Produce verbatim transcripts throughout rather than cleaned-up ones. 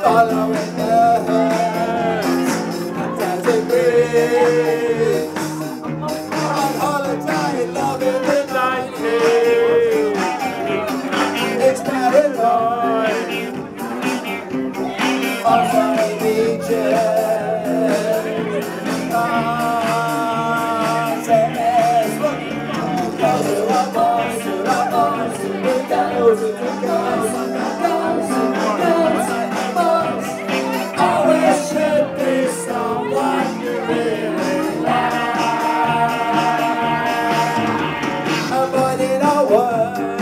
following the herds, dancing breeze. On holiday, loving the nineties. It's paranoid on sunny beaches. Nonsense. Girls who are boys, who are boys, who are girls, who are girls, and the girls, and the girls, and the boys. Always should be someone you really like. Avoiding a word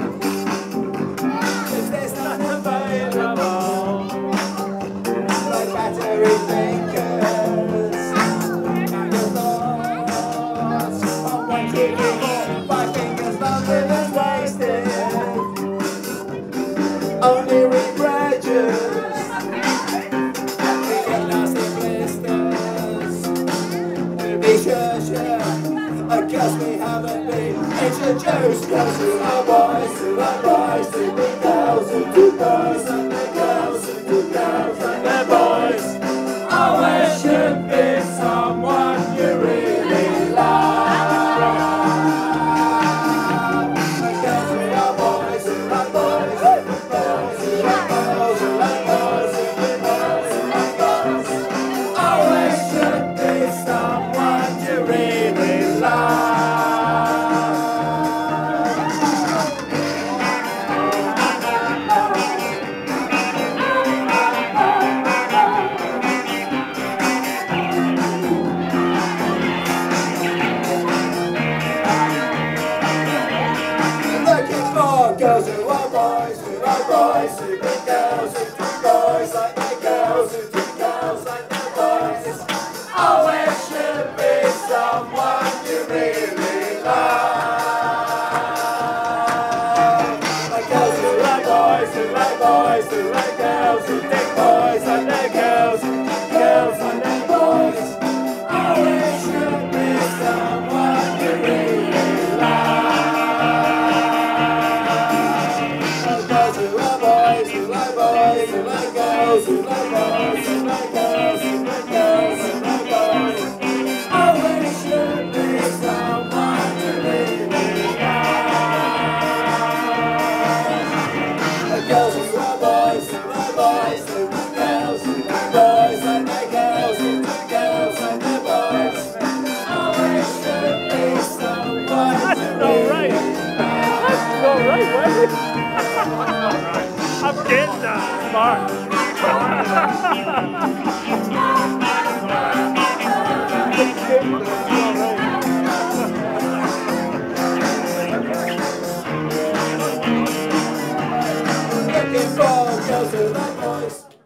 if there's none available. Like battery thinkers, your thoughts on what you do. Five fingers, nothing is wasted. Only regretures. We get nasty blisters. To be sure, sure, I guess we haven't been introduced. Girls who are boys, who are boys, who be girls, who do boys, and the girls, who do girls, and the boys. Always should be someone you really love. The girls who are boys, who are boys, who do boys, who are girls, who are boys, who do boys, who are girls. Always should be someone you really love. Looking for girls who are boys, who are boys, who be girls, who do boys like the girls, who do girls like the boys. Always should be someone you really love. Like girls who are boys, who are boys, who are girls, who do boys like the girls, girls like the boys. Always should be someone you really love. Girls who are boys, who are boys, who are girls, who are boys, who are girls, who are girls, who are boys. Always should be someone you really love. Girls who are boys, who are boys, who are girls, who are boys, and the girls, who are girls, and the boys. Always should be someone you really love. All right, Wesley. I'm getting that. Smart. Looking for girls who like boys.